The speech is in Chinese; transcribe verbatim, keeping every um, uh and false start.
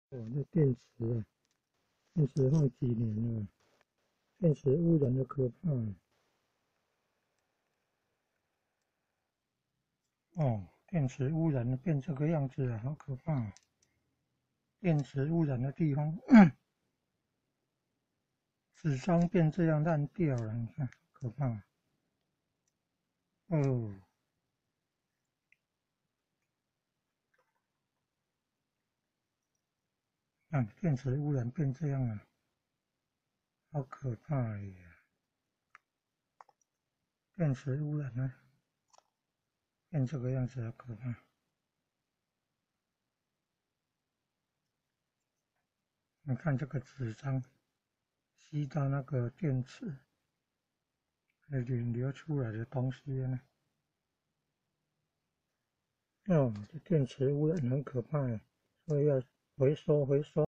哦，那电池啊，电池放几年了？电池污染的可怕啊。哦，电池污染的变这个样子啊，好可怕啊！电池污染的地方，纸张变这样烂掉了，你看，可怕啊。哦，看电池污染变这样了，好可怕呀！电池污染呢，变这个样子，好可怕。你看这个纸张吸到那个电池，那里流出来的东西呢？哦，这电池污染很可怕呀，所以要回收回收。